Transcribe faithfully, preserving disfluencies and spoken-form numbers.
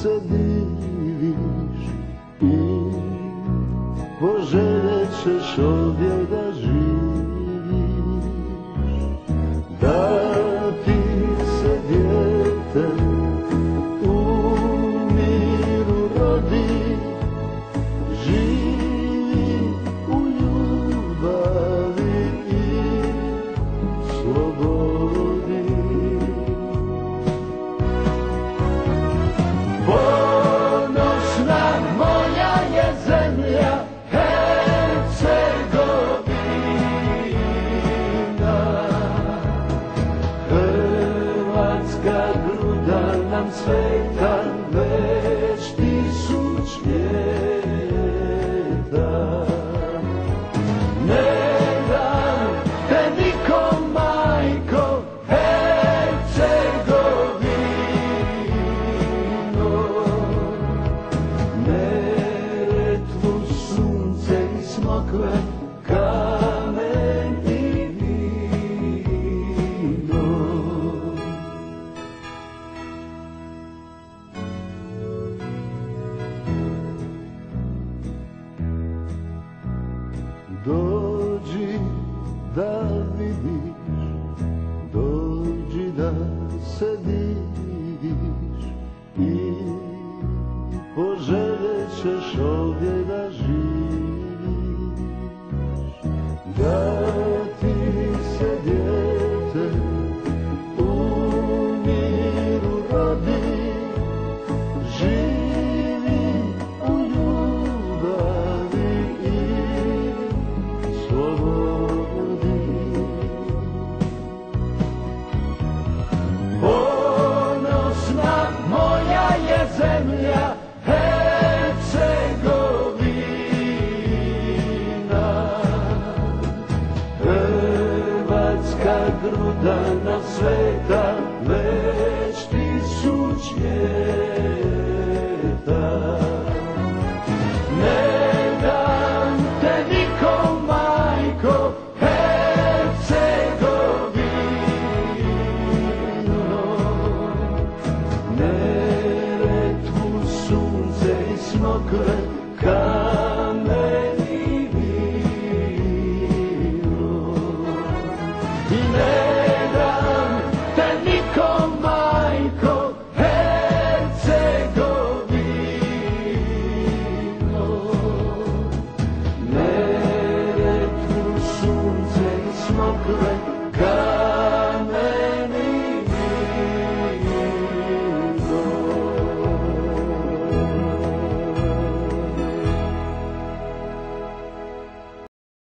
se diviš i poželjet ćeš ovdje da živiš, da ti se dijete u miru rodi, živi u ljubavi i slobodi. Ponosna moja je zemlja Hercegovina, hrvatska gruda nam sveta već tisućljeta. Ne dam te nikom, majko, Neretvu, sunce i smokve, kamen i vino. Dođi da vidiš, dođi da se diviš i poželjet ćeš ovdje da živiš, da ti se dijete u miru rodi, živi u ljubavi i slobodi. Ponosna moja je zemlja Hercegovina, hrvatska gruda nam sveta već tisućljeta. Ne dam te nikom, majko, Hercegovino, Neretvu, sunce i smokve, kamen i vino. I ne dam te nikom, majko, Hercegovino, Neretvu, sunce i smokve,